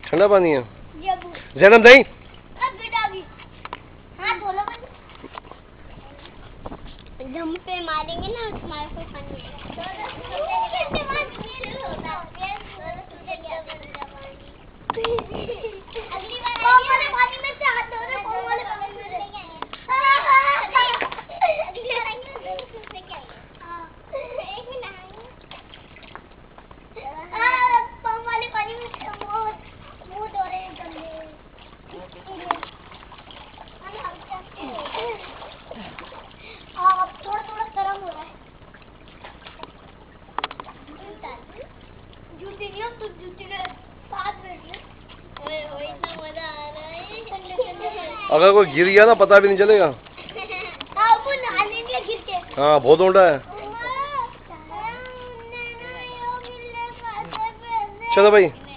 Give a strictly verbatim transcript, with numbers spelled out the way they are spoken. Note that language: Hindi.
ठंडा पानी है। जैनब नहीं दम पे मारेंगे ना तुम्हारे को पानी अगली बार वाले पानी में से हाथ धो रहे हो वाले पानी में से अगली बार आएंगे दूसरे क्या हां एक में नहाएंगे हां पानी वाले पानी में से मुंह मुंह धो रहे हैं गंदे हां थोड़ा थोड़ा गरम हो रहा है जूती नहीं तो जूती के साथ बैठ ले ओए ओए इतना मजा आ रहा है ठंडे ठंडे अगर कोई गिर गया ना पता भी नहीं चलेगा। हां वो नहाने में गिर के हाँ बहुत ऊंडा है। चलो भाई।